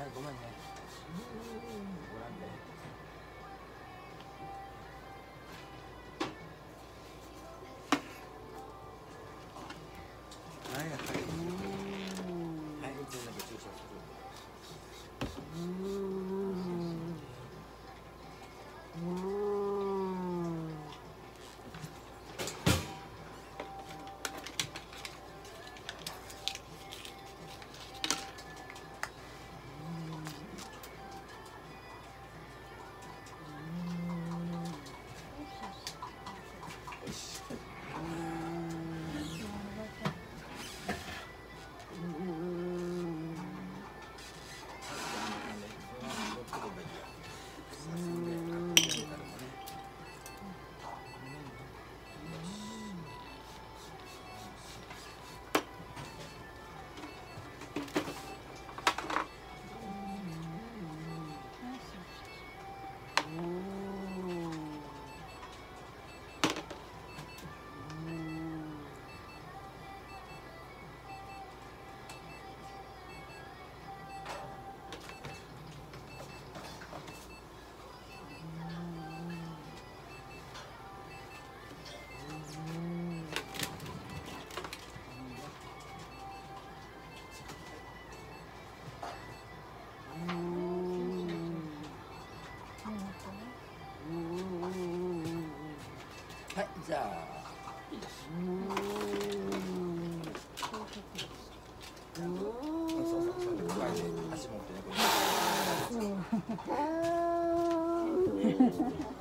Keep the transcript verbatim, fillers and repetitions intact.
ごめんね。ご覧ね。はいはい。はい、一応だけ注射する。はい、じゃあいいです。そうそうそう、こうやって足持ってね、これ。